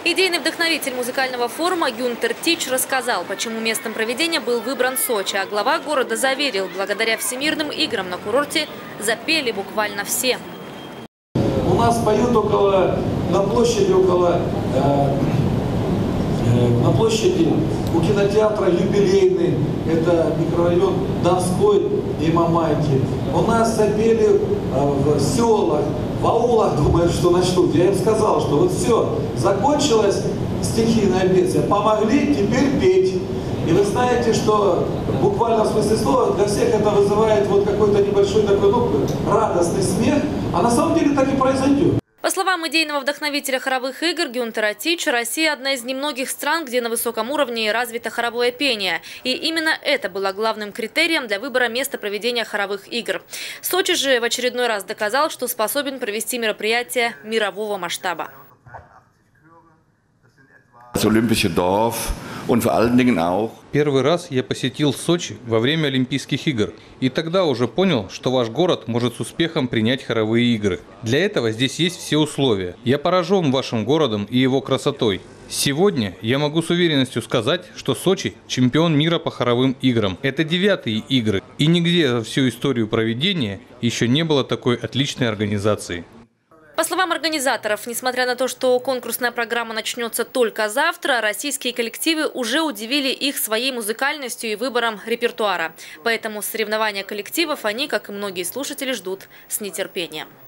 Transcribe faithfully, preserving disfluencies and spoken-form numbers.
Идейный вдохновитель музыкального форума Гюнтер Тич рассказал, почему местом проведения был выбран Сочи, а глава города заверил, благодаря всемирным играм на курорте запели буквально все. У нас поют около, на площади около, э, э, на площади у кинотеатра юбилейный, это микрорайон Донской и Мамайки. У нас запели э, в селах, в аулах, думают, что начнут. Я им сказал, что вот все, закончилось стихийное бедствие, помогли, теперь петь. И вы знаете, что буквально в смысле слова для всех это вызывает вот какой-то небольшой такой, ну, радостный смех, а на самом деле так и произойдет. По словам идейного вдохновителя хоровых игр Гюнтера Тича, Россия – одна из немногих стран, где на высоком уровне развито хоровое пение. И именно это было главным критерием для выбора места проведения хоровых игр. Сочи же в очередной раз доказал, что способен провести мероприятие мирового масштаба. Первый раз я посетил Сочи во время Олимпийских игр. И тогда уже понял, что ваш город может с успехом принять хоровые игры. Для этого здесь есть все условия. Я поражен вашим городом и его красотой. Сегодня я могу с уверенностью сказать, что Сочи – чемпион мира по хоровым играм. Это девятые игры. И нигде за всю историю проведения еще не было такой отличной организации. По словам организаторов, несмотря на то, что конкурсная программа начнется только завтра, российские коллективы уже удивили их своей музыкальностью и выбором репертуара. Поэтому соревнования коллективов они, как и многие слушатели, ждут с нетерпением.